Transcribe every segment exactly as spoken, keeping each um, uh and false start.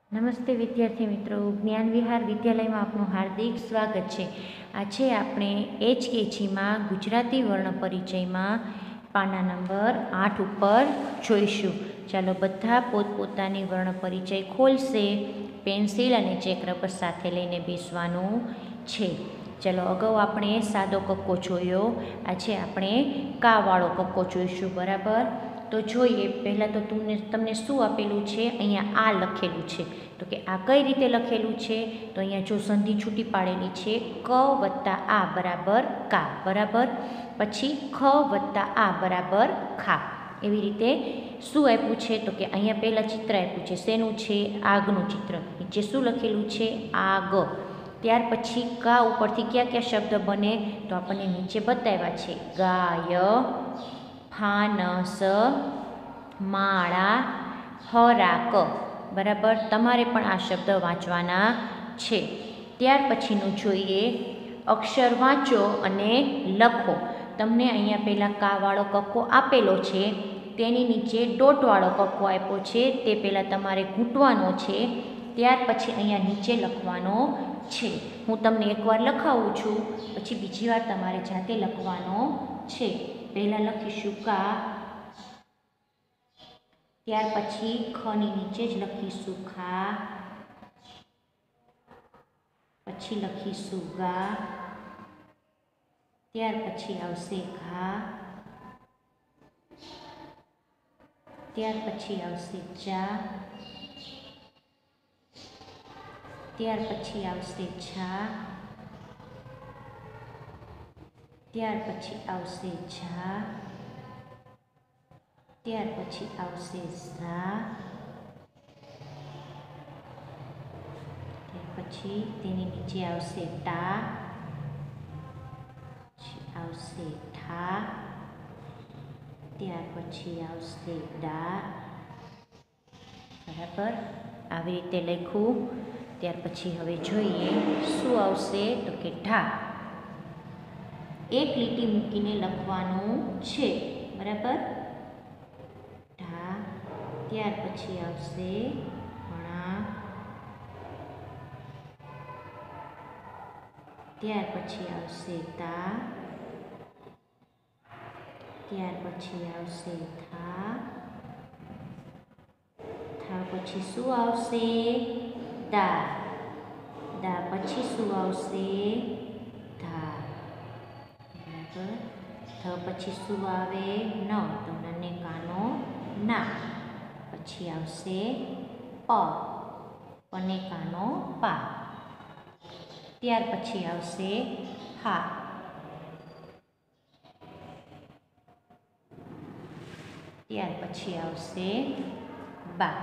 નમસ્તે વિદ્યાર્થી મિત્રો, જ્ઞાન વિહાર વિદ્યાલયમાં આપનું હાર્દિક સ્વાગત છે। આજે આપણે એચકેજીમાં ગુજરાતી વર્ણ પરિચયમાં પાના નંબર આઠ ઉપર જોઈશું। ચાલો બધા પોતપોતાની વર્ણ પરિચય ખોલશે, પેન્સિલ અને ચેક રબર સાથે લઈને બેસવાનું છે। ચાલો, અગાઉ આપણે સાદો કક્કો જોયો, આજે આપણે કાવાળો કક્કો જોઈશું, બરાબર। તો જોઈએ, પહેલાં તો તમને તમને શું આપેલું છે, અહીંયા આ લખેલું છે, તો કે આ કઈ રીતે લખેલું છે, તો અહીંયા જો સંધિ છૂટી પાડેલી છે, ક વત્તા આ બરાબર કા, બરાબર। પછી ખ વત્તા આ બરાબર ખા, એવી રીતે શું આપ્યું છે, તો કે અહીંયા પહેલાં ચિત્ર આપ્યું છે, શેનું છે, આગનું ચિત્ર, નીચે શું લખેલું છે, આગ। ત્યાર પછી કા ઉપરથી કયા કયા શબ્દ બને, તો આપણને નીચે બતાવ્યા છે, ગાય, ફાનસ, માળા, હરાક, બરાબર। તમારે પણ આ શબ્દ વાંચવાના છે। ત્યાર પછીનું જોઈએ, અક્ષર વાંચો અને લખો। તમને અહીંયા પહેલાં કાવાળો કક્કો આપેલો છે, તેની નીચે ડોટવાળો કક્કો આપ્યો છે, તે પહેલાં તમારે ઘૂંટવાનો છે, ત્યાર પછી અહીંયા નીચે લખવાનો છે। હું તમને એકવાર લખાવું છું, પછી બીજી વાર તમારે જાતે લખવાનો છે। પહેલાં લખીશું કા, ત્યાર પછી ખની નીચે જ લખીશું ખા, પછી લખીશું ગા, ત્યાર પછી આવશે ઘા, ત્યાર પછી આવશે ચા, ત્યાર પછી આવશે છા, ત્યાર પછી આવશે ઝા, ત્યાર પછી આવશે ઝા, ત્યાર પછી તેની નીચે આવશે ટા, પછી આવશે ઠા, ત્યાર પછી આવશે ડા, બરાબર। આવી રીતે લખ્યું। ત્યાર પછી હવે જોઈએ શું આવશે, તો કે ઢા, એક લીટી મૂકીને લખવાનું છે, બરાબર। ઢા, ત્યાર પછી આવશે ઘણા, ત્યાર પછી આવશે તા, ત્યાર પછી આવશે થા, થા પછી શું આવશે, દા, દા પછી શું આવશે, ધા, બરાબર। ધ પછી શું આવે, ન, તો નને કાનો ના, પછી આવશે પ, પને કાનો પા, ત્યાર પછી આવશે હા, ત્યાર પછી આવશે બા,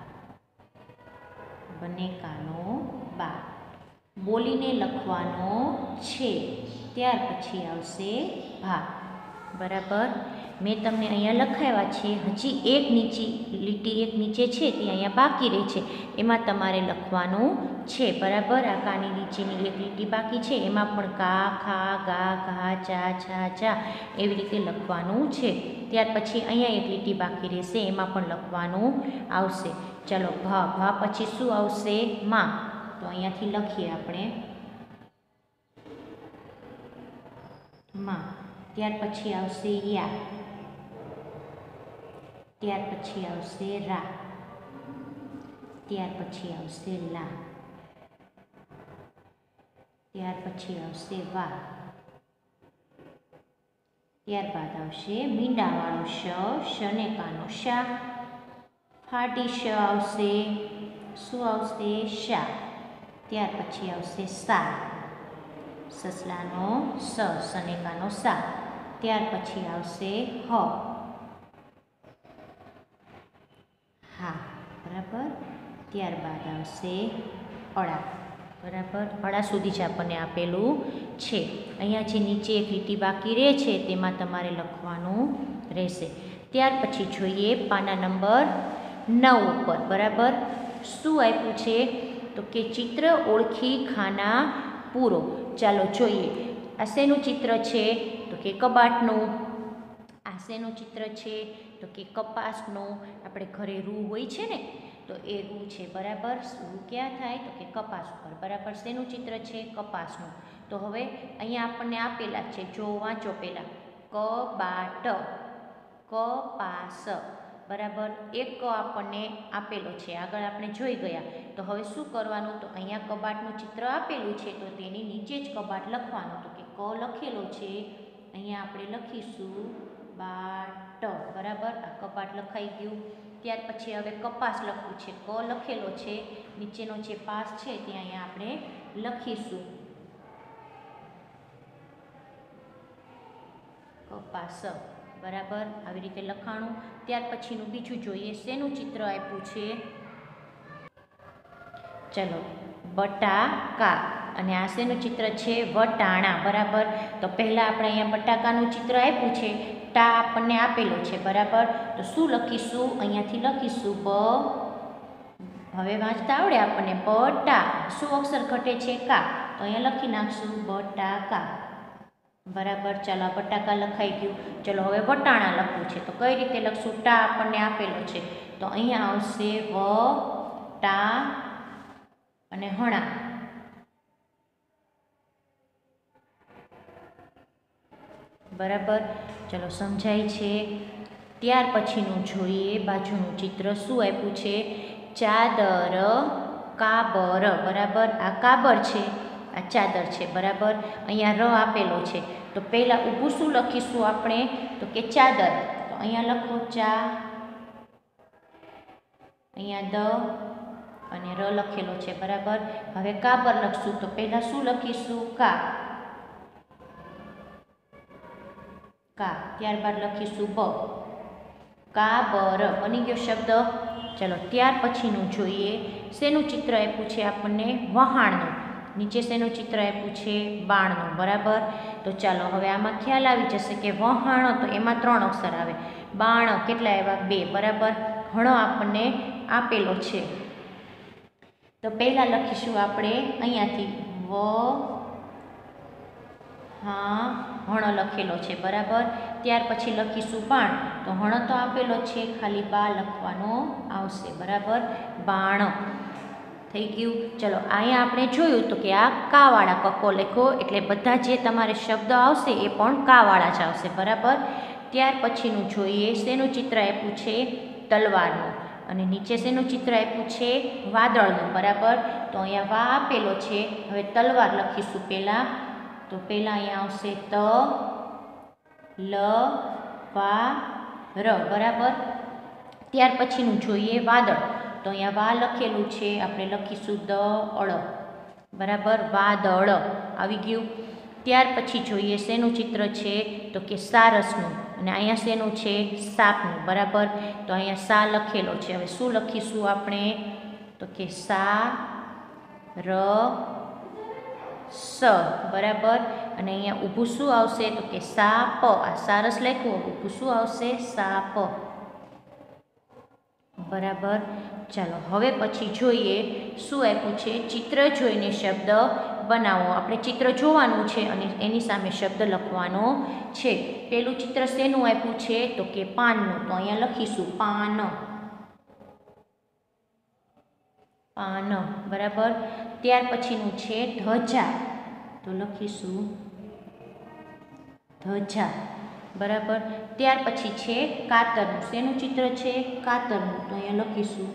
બને કાનો બા, બોલીને લખવાનો છે, ત્યાર પછી આવશે ભા, બરાબર। મેં તમને અહીંયા લખાવ્યા છે, હજી એક નીચે લીટી એક નીચે છે તે અહીંયા બાકી રહી છે, એમાં તમારે લખવાનું છે, બરાબર। આ કાની નીચેની એક લીટી બાકી છે, એમાં પણ કા, ખા, ગા, ઘા, ચા, છા, ચા, એવી રીતે લખવાનું છે। ત્યાર પછી અહીંયા એક લીટી બાકી રહેશે, એમાં પણ લખવાનું આવશે। ચાલો, ભા, ભા પછી શું આવશે, માં, તો અહીંયાથી લખીએ આપણે માં, ત્યાર પછી આવશે યા, ત્યાર પછી આવશે રા, ત્યાર પછી આવશે લા, ત્યાર પછી આવશે વા, ત્યારબાદ આવશે મીંડાવાળો શ, શને કાનો શા, ફાટી શ આવશે, શું આવશે, શા, ત્યાર પછી આવશે સા, સસલાનો સ, સનેકાનો સા, ત્યાર પછી આવશે હ, હા, બરાબર। ત્યારબાદ આવશે અળા, બરાબર। અળા સુધી જ આપણને આપેલું છે। અહીંયા જે નીચે એક લીટી બાકી રહે છે, તેમાં તમારે લખવાનું રહેશે। ત્યાર પછી જોઈએ પાના નંબર નવ ઉપર, બરાબર। શું આપ્યું છે, તો કે ચિત્ર ઓળખી ખાના પૂરો। ચાલો જોઈએ, આ શેનું ચિત્ર છે, તો કે કબાટનું, આ શેનું ચિત્ર છે, તો કે કપાસનું, આપણે ઘરે રૂ હોય છે ને તો એ રૂ છે બરાબર. રૂ ક્યાં થાય તો કે કપાસ ઉપર બરાબર. શેનું ચિત્ર છે કપાસનું. તો હવે અહીંયા આપણને આપેલા છે, જો વાંચો પહેલાં કબાટ કપાસ બરાબર. એક ક આપણને આપેલો છે, આગળ આપણે જોઈ ગયા. તો હવે શું કરવાનું તો અહીંયા કબાટનું ચિત્ર આપેલું છે તો તેની નીચે જ કબાટ લખવાનું. તો કે ક લખેલો છે, અહીંયા આપણે લખીશું બાટ બરાબર. આ કબાટ લખાઈ ગયું. ત્યાર પછી હવે કપાસ લખવું છે, ક લખેલો છે, નીચેનો જે પાસ છે ત્યાં અહીંયા આપણે લખીશું કપાસ બરાબર. આવી રીતે લખાણું. ત્યાર પછીનું બીજું જોઈએ, શેનું ચિત્ર આપ્યું છે ચલો બટાકા, અને આ શેનું ચિત્ર છે વટાણા બરાબર. તો પહેલાં આપણે અહીંયા બટાકાનું ચિત્ર આપ્યું છે, ટા આપણને આપેલો છે બરાબર. તો શું લખીશું અહીંયાથી લખીશું બ, હવે વાંચતા આવડે આપણને બટા, શું અક્ષર ઘટે છે કા, તો અહીંયા લખી નાખશું બટાકા બરાબર. ચાલો બટાકા લખાઈ ગયું. ચલો હવે વટાણા લખવું છે તો કઈ રીતે લખશું, ટા આપણને આપેલો છે તો અહીંયા આવશે વ ટા અને હણા બરાબર. ચલો સમજાય છે. ત્યાર પછીનું જોઈએ બાજુનું ચિત્ર, શું આપ્યું છે ચાદર કાબર બરાબર. આ કાબર છે, આ ચાદર છે બરાબર. અહીંયા ર આપેલો છે તો પહેલાં ઊભું શું લખીશું આપણે તો કે ચાદર. તો અહીંયા લખો ચા, અહીંયા દ અને ર લખેલો છે બરાબર. હવે કાબર લખશું તો પહેલાં શું લખીશું કા કા, ત્યારબાદ લખીશું બ, કાબર બની ગયો શબ્દ. ચલો ત્યાર પછીનું જોઈએ, શેનું ચિત્ર આપ્યું છે આપણને વહાણનું, નીચે શેનું ચિત્ર આપ્યું છે બાણનું બરાબર. તો ચાલો હવે આમાં ખ્યાલ આવી જશે કે વહાણ તો એમાં ત્રણ અક્ષર આવે, બાણ કેટલા આવ્યા બે બરાબર. હણો આપણને આપેલો છે તો પહેલાં લખીશું આપણે અહીંયાથી વ હા હણો લખેલો છે બરાબર. ત્યાર પછી લખીશું બાણ, તો હણો તો આપેલો છે, ખાલી બા લખવાનો આવશે બરાબર, બાણ થઈ ગયું. ચલો અહીંયા આપણે જોયું તો કે આ કાવાળા કક્કો લખો એટલે બધા જે તમારે શબ્દ આવશે એ પણ કાવાળા જ આવશે બરાબર. ત્યાર પછીનું જોઈએ, શેનું ચિત્ર આપ્યું છે તલવારનું, અને નીચે શેનું ચિત્ર આપ્યું છે વાદળનું બરાબર. તો અહીંયા વા આપેલો છે, હવે તલવાર લખીશું પહેલાં. તો પહેલાં અહીંયા આવશે ત લ વા ર બરાબર. ત્યાર પછીનું જોઈએ વાદળ, તો અહીંયા વા લખેલું છે, આપણે લખીશું દ અળ બરાબર, વાદળ આવી ગયું. ત્યાર પછી જોઈએ શેનું ચિત્ર છે તો કે સારસનું, અને અહીંયા શેનું છે સાપનું બરાબર. તો અહીંયા સા લખેલો છે, હવે શું લખીશું આપણે તો કે સા ર સ બરાબર. અને અહીંયા ઊભું શું આવશે તો કે સાપ, આ સારસ લખ્યું, ઊભું શું આવશે સાપ બરાબર. ચાલો હવે પછી જોઈએ શું આપ્યું છે ચિત્ર જોઈને શબ્દ બનાવો. આપણે ચિત્ર જોવાનું છે અને એની સામે શબ્દ લખવાનો છે. પેલું ચિત્ર શેનું આપ્યું છે તો કે પાનનું, તો અહીંયા લખીશું પાન પાન બરાબર. ત્યાર પછીનું છે ધજા, તો લખીશું ધજા બરાબર. ત્યાર પછી છે કાતરનું, શેનું ચિત્ર છે કાતરનું, તો અહીંયા લખીશું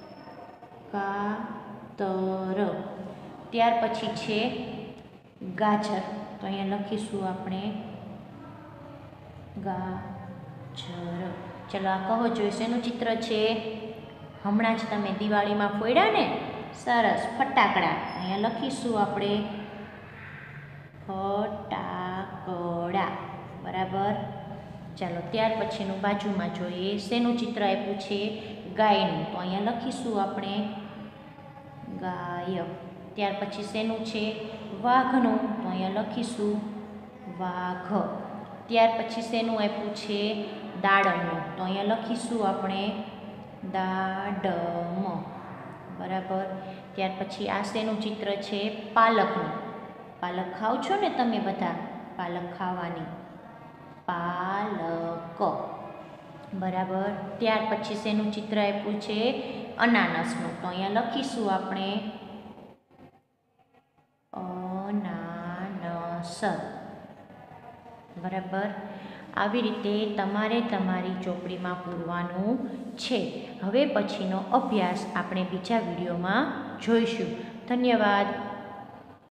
કાતર. ત્યાર પછી છે ગાજર, તો અહીંયા લખીશું આપણે ગાજર. ચલો આ કહો જોઈએ શેનું ચિત્ર છે, હમણાં જ તમે દિવાળીમાં ફોડ્યા ને સરસ ફટાકડા, અહીંયા લખીશું આપણે ફટાકડા બરાબર. ચાલો ત્યાર પછીનું બાજુમાં જોઈએ શેનું ચિત્ર આપ્યું છે ગાયનું, તો અહીંયા લખીશું આપણે ગાય. ત્યાર પછી શેનું છે વાઘનું, તો અહીંયા લખીશું વાઘ. ત્યાર પછી શેનું આપ્યું છે દાડમનું, તો અહીંયા લખીશું આપણે દાડમ બરાબર. ત્યાર પછી આ શેનું ચિત્ર છે પાલકનું, પાલક ખાવ છો ને તમે બધા, પાલક ખાવાની પાલક બરાબર. ત્યાર પછી શેનું ચિત્ર આપ્યું છે? અનાનસનું. તો અહીંયા લખીશું આપણે અનાનસ. બરાબર. આવી રીતે તમારે તમારી ચોપડીમાં પૂરવાનું છે. હવે પછીનો અભ્યાસ આપણે બીજા વિડીયોમાં જોઈશું. ધન્યવાદ.